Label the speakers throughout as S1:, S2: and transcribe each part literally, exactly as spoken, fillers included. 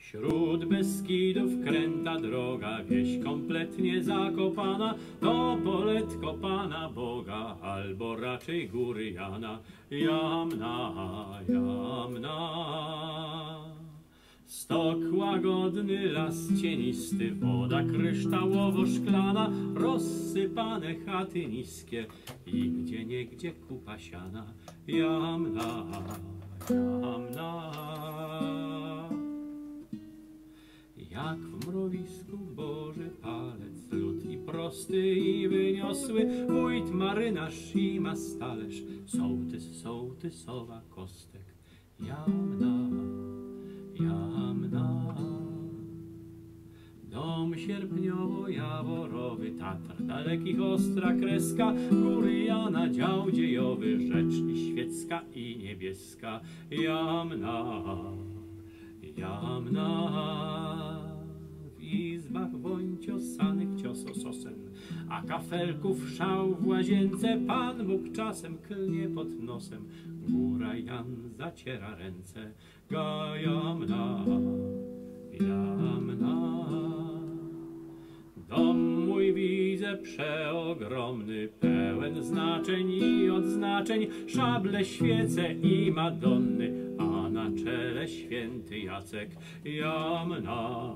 S1: Wśród Beskidów kręta droga, wieś kompletnie zakopana, to poletko Pana Boga, albo raczej góry Jana. Jamna, jamna. Stok łagodny, las cienisty, woda kryształowo-szklana, rozsypane chaty niskie i gdzieniegdzie kupa siana. Jamna, jamna. Jak w mrowisku Boży palec, lud i prosty i wyniosły, wójt, marynarz i mastalerz, sołtys, sołtysowa kostek. Jamna, jamna. Dom sierpniowo-jaworowy, Tatr dalekich ostra kreska, góry Jana, dział dziejowy, rzecz i świecka i niebieska. Jamna, jamna. W izbach woń ciosanych ciosososem, a kafelków szał w łazience, Pan Bóg czasem klnie pod nosem, góra Jan zaciera ręce. Ga jamna, jamna. Dom mój widzę przeogromny, pełen znaczeń i odznaczeń, szable, świece i madonny, a na czele święty Jacek. Jamna,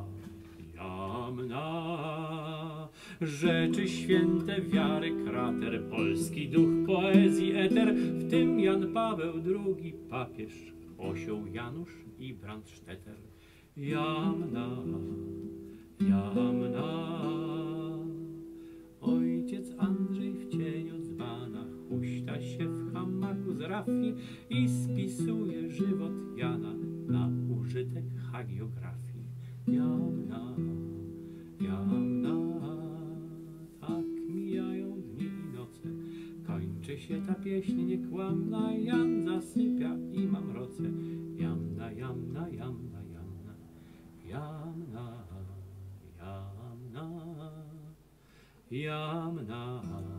S1: jamna. Rzeczy święte, wiary krater, polski duch, poezji eter, w tym Jan Paweł drugi papież, osioł Janusz i Brandstetter. Jamna, jamna. Ojciec Andrzej w cieniu dzbana huśta się w hamaku z rafii i spisuje żywot Jana na użytek hagiografii. Jamna, jamna. Tak mijają dni i noce, kończy się ta pieśń niekłamna, Jan zasypia i mam roce. Jamna, jamna, jamna, jamna. Jamna, jamna, jamna.